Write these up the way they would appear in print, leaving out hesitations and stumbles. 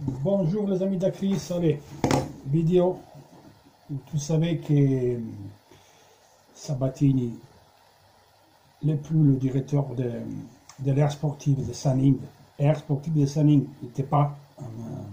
Bonjour les amis d'Acris, allez, vidéo. Vous savez que Sabatini n'est plus le directeur de l'air sportif de Sanning. L'air sportif de Sanning n'était pas un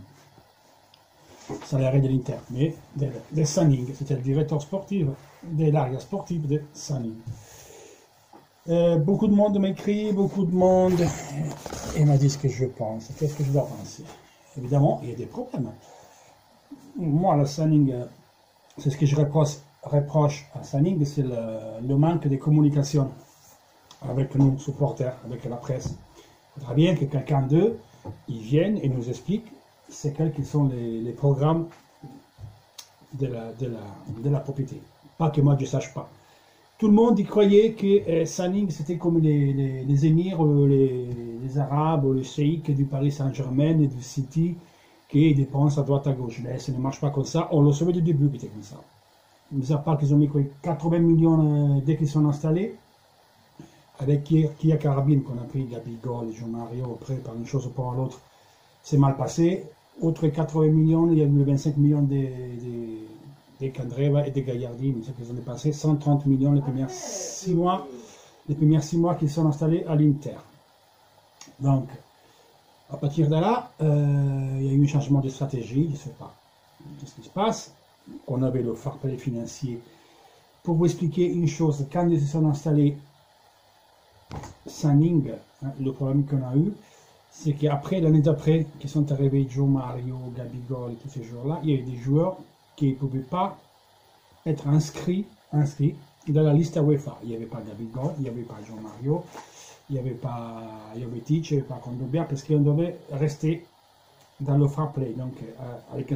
salarié de l'Inter, mais de Sanning. C'était le directeur sportif de l'area sportive de Sanning. Beaucoup de monde m'écrit, beaucoup de monde et m'a dit ce que je pense. Qu'est-ce que je dois penser? Évidemment, il y a des problèmes. Moi, la Sanning, c'est ce que je reproche à Sanning, c'est le manque de communication avec nous, supporters, avec la presse. Il faudra bien que quelqu'un d'eux, ils viennent et nous explique c'est quels qui sont les programmes de la propriété. Pas que moi je ne sache pas. Tout le monde y croyait que Sanning c'était comme les émirs, les Arabes, les cheikh du Paris Saint-Germain et du City qui dépensent à droite à gauche. Mais ça ne marche pas comme ça. On le savait du début que c'était comme ça. Mis à part qu'ils ont mis 80 millions dès qu'ils sont installés, avec Kia Carabine qu'on a pris, Gabigol, Jean-Mario, après par une chose ou par l'autre, c'est mal passé. Autre 80 millions, il y a eu 25 millions des Candreva et des Gagliardini, ce qu'ils ont dépassé 130 millions les premiers 6 mois, qu'ils sont installés à l'Inter. Donc, à partir de là, il y a eu un changement de stratégie, je ne sais pas ce qui se passe. On avait le fair play financier. Pour vous expliquer une chose, quand ils se sont installés Sanning, le problème qu'on a eu, c'est qu'après, l'année d'après, qui sont arrivés Joe Mario, Gabigol et tous ces joueurs-là, il y avait des joueurs qui ne pouvaient pas être inscrits dans la liste UEFA. Il n'y avait pas Gabigol, il n'y avait pas Joe Mario, il n'y avait pas Jovetic, il n'y avait pas Condobia, parce qu'on devait rester dans le fair play. Donc, avec une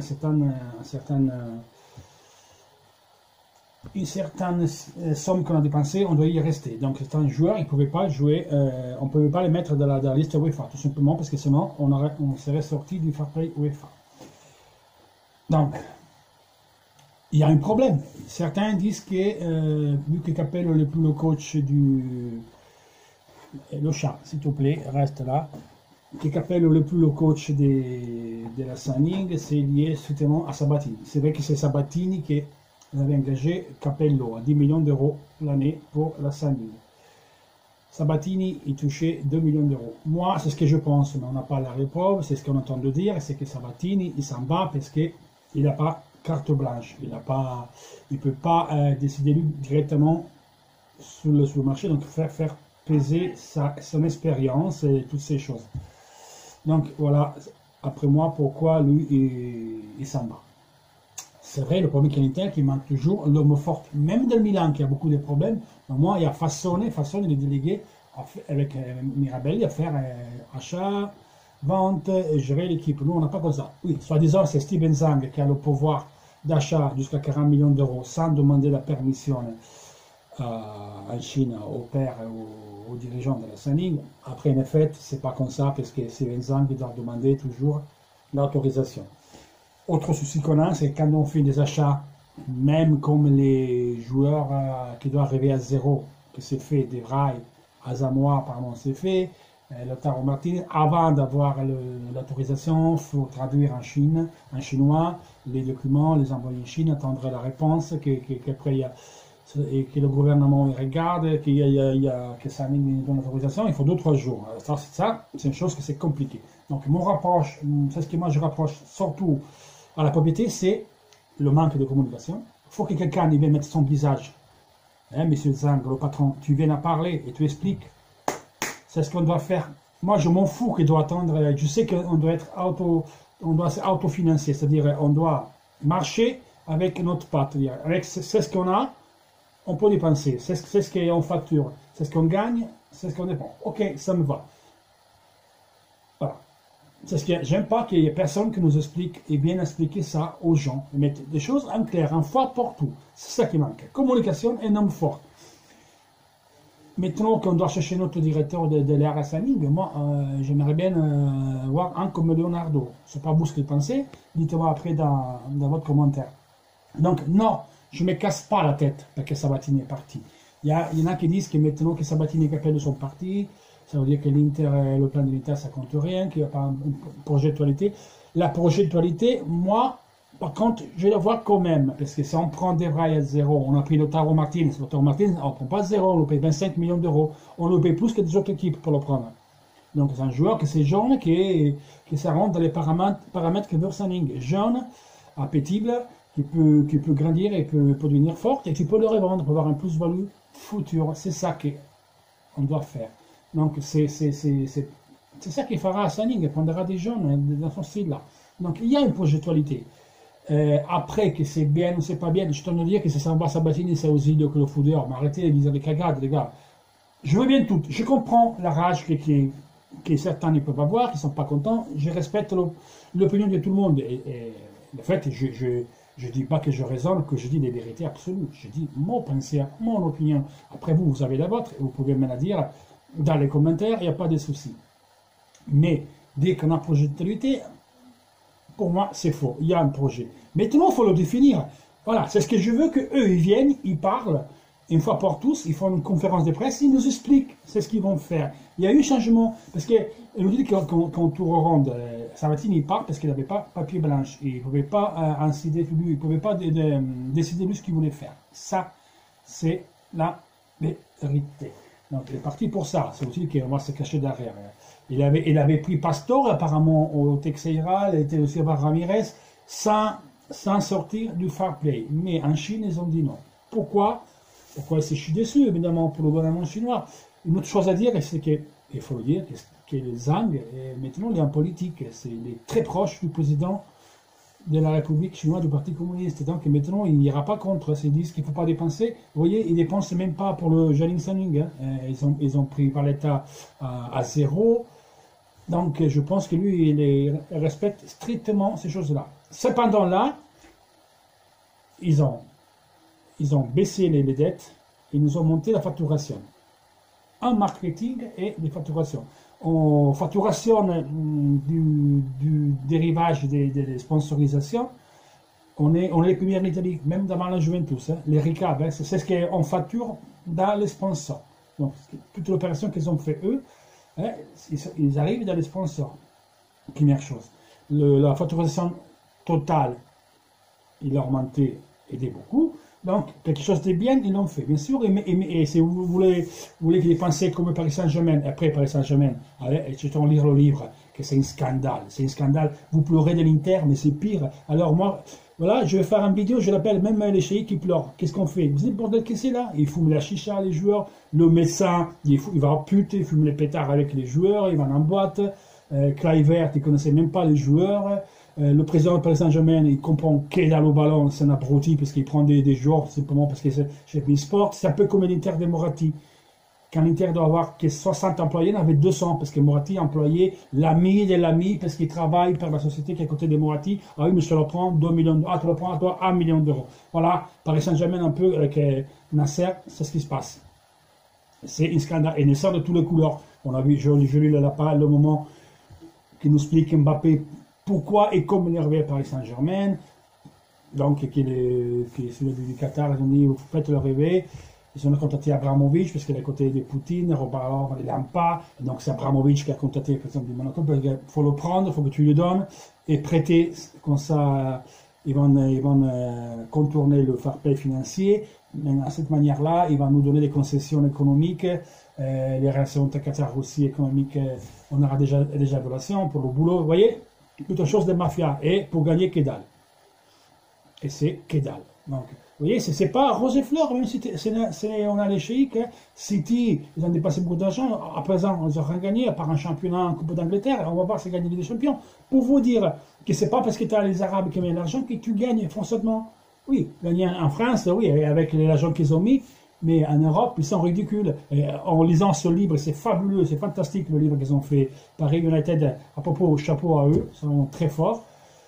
certaine somme qu'on a dépensée, on doit y rester. Donc certains joueurs, ils ne pouvaient pas jouer, on ne pouvait pas les mettre dans la liste UEFA, tout simplement parce que sinon on serait sorti du fair play UEFA. Donc, il y a un problème. Certains disent que, vu que Capello n'est plus le coach le chat, s'il te plaît, reste là. Que Capello n'est plus le coach de la Sanning, c'est lié strictement à Sabatini. C'est vrai que c'est Sabatini qui avait engagé Capello à 10 millions d'euros l'année pour la Sanning. Sabatini, il touchait 2 millions d'euros. Moi, c'est ce que je pense, mais on n'a pas la preuve, c'est ce qu'on entend de dire, c'est que Sabatini, il s'en va parce qu'il n'a pas carte blanche. Il ne peut pas décider lui directement sur le marché, donc faire peser son expérience et toutes ces choses. Donc voilà, après moi, pourquoi lui, il s'en va. C'est vrai, le problème qu'il qui manque toujours l'homme fort. Même dans le Milan, qui a beaucoup de problèmes, au moins il y a Fassone, il est délégué avec Mirabelli à faire achat, vente, gérer l'équipe. Nous, on n'a pas comme ça. Oui, soi-disant, c'est Steven Zang qui a le pouvoir d'achat jusqu'à 40 millions d'euros sans demander la permission en Chine au père ou aux dirigeants de la Sanning. Après, en effet, c'est pas comme ça parce que Steven Zang doit demander toujours l'autorisation. Autre souci qu'on a, c'est quand on fait des achats, même comme les joueurs qui doivent arriver à zéro, que c'est fait, des rails, Asamoah, pardon, c'est fait, Lautaro Martinez, avant d'avoir l'autorisation, il faut traduire en chinois, les documents, les envoyer en Chine, attendre la réponse, qu'après et que le gouvernement regarde, que ça donne l'autorisation, il faut 2-3 jours. Ça, c'est une chose que c'est compliqué. Donc, mon rapproche, c'est ce que moi je rapproche surtout à la propriété, c'est le manque de communication. Il faut que quelqu'un vienne mettre son visage. Hein, monsieur Zang, le patron, tu viens à parler et tu expliques. C'est ce qu'on doit faire. Moi, je m'en fous qu'il doit attendre. Je sais qu'on doit être autofinancier, c'est-à-dire on doit marcher avec notre patte. Avec c'est ce qu'on a, on peut dépenser. C'est ce qu'on facture. C'est ce qu'on gagne, c'est ce qu'on dépense. Ok, ça me va. Voilà. C'est ce que j'aime pas qu'il y ait personne qui nous explique et bien expliquer ça aux gens. Mettre des choses en clair, en fois pour tout. C'est ça qui manque. Communication et homme fort. Maintenant qu'on doit chercher notre directeur de l'ère Sanning, moi j'aimerais bien voir un comme Leonardo. Je ne sais pas vous ce que vous pensez. Dites-moi après dans votre commentaire. Donc non, je ne me casse pas la tête parce que Sabatini est parti. Il y en a qui disent que maintenant que Sabatini et Capello sont partis, ça veut dire que l'Inter, le plan de l'Inter, ça compte rien, qu'il n'y a pas un projet de qualité. La projectualité, moi, par contre, je la vois quand même, parce que si on prend des rails à zéro, on a pris Lautaro Martinez, on ne prend pas zéro, on le paye 25 millions d'euros, on le paye plus que des autres équipes pour le prendre. Donc c'est un joueur que c'est jeune, qui ça rentre dans les paramètres que veut Sanning. Jeune, appétible, qui peut grandir et peut devenir fort, et tu peux le revendre pour avoir un plus-value futur. C'est ça qu'on doit faire. Donc c'est ça qu'il fera à Sanning, il prendra des jeunes dans son style-là. Donc il y a une projectualité. Après, que c'est bien ou c'est pas bien, je te dire que c'est Samba Sabatini, c'est aussi que le foudeur. Mais arrêtez de dire des cagades, les gars. Je veux bien tout. Je comprends la rage que certains ne peuvent avoir, qui ne sont pas contents. Je respecte l'opinion de tout le monde. Et en fait, je ne dis pas que je raisonne, que je dis des vérités absolues. Je dis mon pensée, mon opinion. Après, vous avez la vôtre, et vous pouvez me la dire dans les commentaires, il n'y a pas de souci. Mais dès qu'on a projectualité, pour moi, c'est faux. Il y a un projet. Maintenant, il faut le définir. Voilà, c'est ce que je veux qu'eux, ils viennent, ils parlent, une fois pour tous, ils font une conférence de presse, ils nous expliquent, c'est ce qu'ils vont faire. Il y a eu changement, parce qu'ils nous disent qu'en tour ronde, Sabatini part parce qu'il n'avait pas papier blanche, il ne pouvait pas décider lui ce qu'il voulait faire. Ça, c'est la vérité. Donc, il est parti pour ça. C'est aussi qu'on va se cacher derrière. Il avait pris Pastor, apparemment, au Texeira, il était aussi avec Ramirez, sans sortir du fair play. Mais en Chine, ils ont dit non. Pourquoi? Pourquoi? Je suis déçu, évidemment, pour le gouvernement chinois. Une autre chose à dire, c'est que, il faut le dire, que Zhang, maintenant, il est en politique. Il est très proche du président de la République chinoise, du Parti communiste. Donc maintenant, il n'ira pas contre. Ils disent qu'il ne faut pas dépenser. Vous voyez, ils ne dépensent même pas pour le Jialing Sanning. Ils ont pris par l'État à zéro. Donc je pense que lui, il respecte strictement ces choses-là. Cependant là, ils ont baissé les dettes, ils nous ont monté la facturation. En marketing et des facturations. En facturation du dérivage des sponsorisations, on est les premiers en Italie, même dans la Juventus. Les RICAV, hein, c'est ce qu'on facture dans les sponsors. Donc, toute l'opération qu'ils ont fait eux, hein, ils arrivent dans les sponsors. Première chose. La facturation totale, il a augmenté, aidé beaucoup. Donc, quelque chose de bien, ils l'ont fait, bien sûr. Et si vous voulez qu'ils pensent comme Paris Saint-Germain, après Paris Saint-Germain, je vais lire le livre, que c'est un scandale. C'est un scandale. Vous pleurez de l'Inter, mais c'est pire. Alors, moi, voilà, je vais faire une vidéo, je l'appelle même les chéris qui pleurent. Qu'est-ce qu'on fait? Vous savez le bordel que c'est là? Ils fument la chicha, les joueurs. Le médecin, il va en pute, il fume les pétards avec les joueurs, il va en boîte. Kluivert, il ne connaissait même pas les joueurs. Le président de Paris Saint-Germain, il comprend qu'est dans le ballon, c'est un abruti parce qu'il prend des joueurs simplement parce que c'est chez Sport. C'est un peu comme l'Inter de Moratti. Quand l'Inter doit avoir que 60 employés, il en avait 200 parce que Moratti a employé l'ami de l'ami parce qu'il travaille pour la société qui est à côté de Moratti. Ah oui, mais je te le prends 2 millions d'euros. Ah, tu le prends à toi 1 million d'euros. Voilà, Paris Saint-Germain un peu avec Nasser, c'est ce qui se passe. C'est un scandale et Nasser de toutes les couleurs. On a vu, je lu le moment qui nous explique Mbappé pourquoi et comment il est arrivé à Paris Saint-Germain. Donc, qui est celui du Qatar, ils ont dit, vous faites le rêver. Ils ont contacté Abramovich parce qu'il est à côté de Poutine, Robarov, il n'aime pas. Donc, c'est Abramovich qui a contacté le président du Monaco. Il faut le prendre, il faut que tu lui donnes et prêter. Comme ça, ils vont contourner le fair play financier. Mais à cette manière-là, il va nous donner des concessions économiques. Les relations entre Qatar-Russie économiques, on aura déjà des relations pour le boulot. Vous voyez, toute chose de mafia. Et pour gagner, que dalle. Et c'est que dalle. Donc, vous voyez, c'est pas rose et fleurs, même si on a les Cheikh, City, ils ont dépassé beaucoup d'argent, à présent, ils ont rien gagné, à part un championnat en Coupe d'Angleterre, on va voir si gagner des champions. Pour vous dire que c'est pas parce que tu as les Arabes qui mettent l'argent que tu gagnes forcément. Oui, gagner en France, oui, avec l'argent qu'ils ont mis, mais en Europe, ils sont ridicules. Et en lisant ce livre, c'est fabuleux, c'est fantastique le livre qu'ils ont fait. Paris United, à propos, chapeau à eux, ils sont très forts.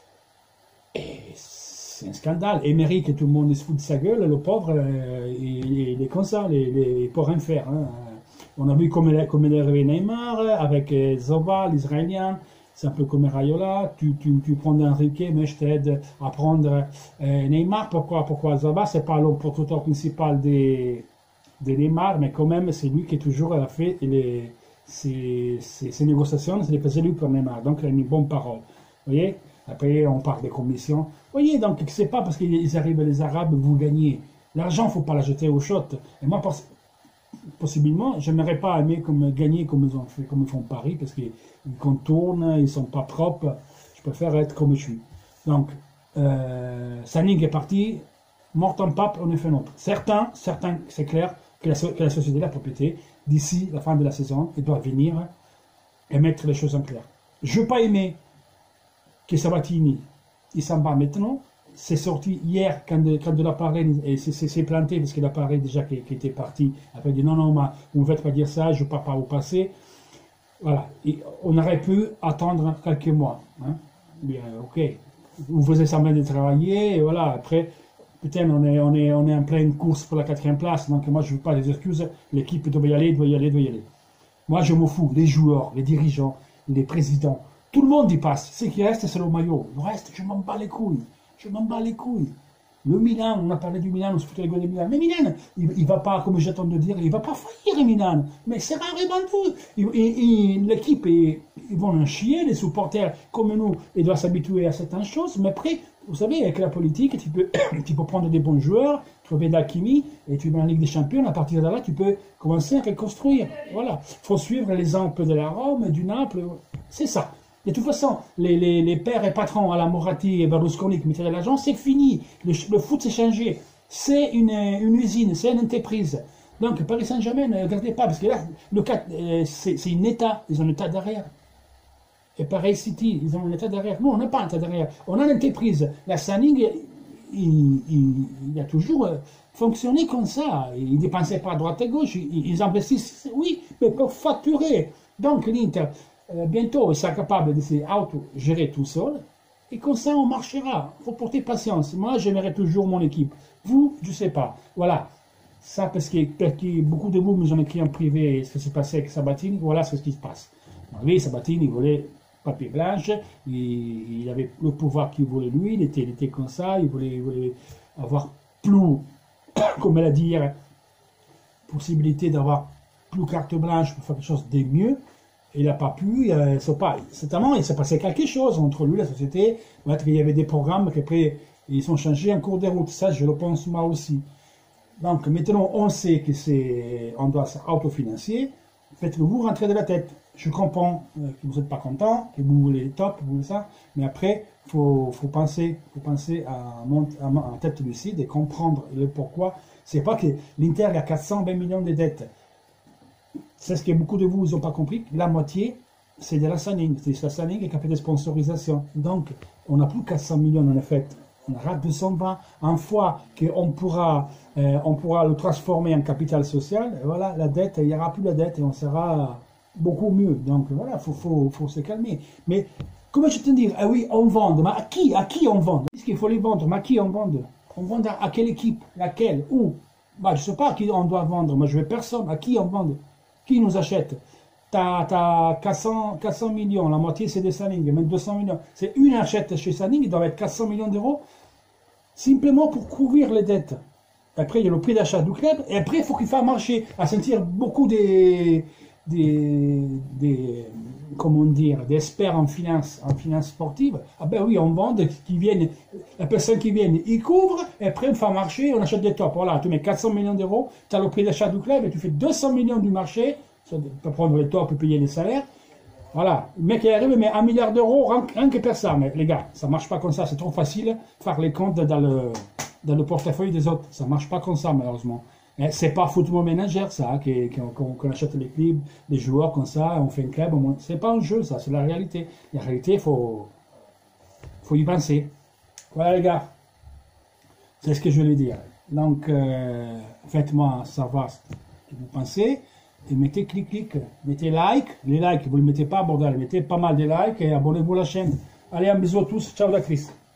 Et c'est un scandale. Emery, que tout le monde se fout de sa gueule, le pauvre, il est comme ça, il peut rien faire. Hein. On a vu comme il est arrivé Neymar, avec Zoba, l'Israélien. C'est un peu comme Rayola, tu prends Enrique, mais je t'aide à prendre Neymar. Pourquoi Zoba? C'est pas l'opportunité principal de Neymar, mais quand même, c'est lui qui toujours a fait ses négociations, c'est les faisait lui pour Neymar. Donc, il a une bonne parole. Vous voyez? Après, on parle des commissions. Vous voyez, donc, c'est pas parce qu'ils arrivent les Arabes, vous gagnez. L'argent, il ne faut pas la jeter au shot. Et moi, possiblement, je n'aimerais pas aimer gagner comme ils ont fait, comme ils font Paris, parce qu'ils contournent, ils ne sont pas propres. Je préfère être comme je suis. Donc, Sanning est parti, mort en pape, on est fait notre. Certains, c'est clair que la société de la propriété, d'ici la fin de la saison, ils doivent venir et mettre les choses en clair. Je ne veux pas aimer que Sabatini, il s'en va maintenant. C'est sorti hier quand de l'appareil, et c'est planté parce que l'appareil déjà qui était parti, après il dit non, vous ne faites pas dire ça, je ne peux pas vous passer. Voilà, et on aurait pu attendre quelques mois. Hein. Bien, ok, vous faisiez semblant de travailler, et voilà, après, putain, on est en pleine course pour la 4e place, donc moi je ne veux pas les excuses, l'équipe doit y aller. Moi je m'en fous, les joueurs, les dirigeants, les présidents, tout le monde y passe. Ce qui reste, c'est le maillot. Le reste, je m'en bats les couilles. Le Milan, on a parlé du Milan, on se foutait les gueules du Milan. Mais Milan, il ne va pas, comme j'attends de dire, il ne va pas faillir, Milan. Mais c'est rarement tout. L'équipe, ils vont en chier, les supporters, comme nous, ils doivent s'habituer à certaines choses. Mais après, vous savez, avec la politique, tu peux prendre des bons joueurs, trouver d'Alchimie, et tu vas en Ligue des Champions. À partir de là, tu peux commencer à reconstruire. Voilà. Il faut suivre l'exemple de la Rome, du Naples. C'est ça. De toute façon, les pères et patrons à la Moratti et Berlusconi qui mettaient de l'argent, c'est fini. Le foot s'est changé. C'est une usine, c'est une entreprise. Donc, Paris Saint-Germain, ne regardez pas, parce que là, c'est un État, ils ont un État derrière. Et Paris City, ils ont un État derrière. Nous, on n'a pas un État derrière. On a une entreprise. La Sanning, il a toujours fonctionné comme ça. Ils ne dépensaient pas à droite et gauche. Ils investissent, oui, mais pour facturer. Donc, l'Inter, bientôt, il sera capable de s'auto-gérer tout seul. Et comme ça, on marchera. Il faut porter patience. Moi, j'aimerais toujours mon équipe. Vous, je ne sais pas. Voilà. Ça, parce que beaucoup de vous nous ont écrit en privé ce qui s'est passé avec Sabatini. Voilà ce qui se passe. Oui, Sabatini, il voulait papier blanche. Il avait le pouvoir qu'il voulait lui. Il était comme ça. Il voulait avoir plus, comme elle a dit hier, possibilité d'avoir plus carte blanche pour faire quelque chose de mieux. Il n'a pas pu, certainement, il s'est passé quelque chose entre lui et la société. Peut-être qu'il y avait des programmes qui après, ils sont changés en cours de route. Ça, je le pense moi aussi. Donc, maintenant, on sait on doit s'autofinancer. Faites-le vous rentrer de la tête. Je comprends que vous n'êtes pas content, que vous voulez top, vous voulez ça. Mais après, faut penser à tête lucide et comprendre le pourquoi. C'est pas que l'Inter a 420 millions de dettes. C'est ce que beaucoup de vous n'ont pas compris. La moitié, c'est de la Sanning. C'est la Sanning qui a fait des sponsorisations. Donc, on n'a plus 400 millions en effet. On aura 220. Une fois qu'on pourra le transformer en capital social, et voilà, la dette, il n'y aura plus la dette et on sera beaucoup mieux. Donc, voilà, faut se calmer. Mais, comment je te dis, ah oui, on vend. Mais à qui on vend? Est-ce qu'il faut les vendre? Mais à qui on vend? On vend à quelle équipe? Laquelle? Où? Bah, je ne sais pas à qui on doit vendre. Moi, je ne veux personne. À qui on vend? Qui nous achète? T'as 400 millions, la moitié c'est des Sanning, même 200 millions. C'est une achète chez Sanning, il doit être 400 millions d'euros, simplement pour couvrir les dettes. Après, il y a le prix d'achat du club, et après, il faut qu'il fasse marcher, à sentir beaucoup des comment dire, des experts en finance sportive. Ah ben oui, on vend, la personne qui vient, il couvre, et après, on fait marcher, on achète des tops. Voilà, tu mets 400 millions d'euros, tu as le prix d'achat du club, et tu fais 200 millions du marché, tu peux prendre les tops et payer les salaires. Voilà, le mec il arrive, mais 1 milliard d'euros, rien que personne. Mais les gars, ça ne marche pas comme ça, c'est trop facile de faire les comptes dans le portefeuille des autres. Ça ne marche pas comme ça, malheureusement. C'est pas Football Manager, ça, qu'on achète les clubs, les joueurs comme ça, on fait un club. C'est pas un jeu, ça, c'est la réalité. La réalité, il faut y penser. Voilà, les gars. C'est ce que je voulais dire. Donc, faites-moi savoir ce que vous pensez. Et mettez clic, mettez like. Les likes, vous ne les mettez pas, bordel. Mettez pas mal de likes et abonnez-vous à la chaîne. Allez, un bisou à tous. Ciao, la Chris.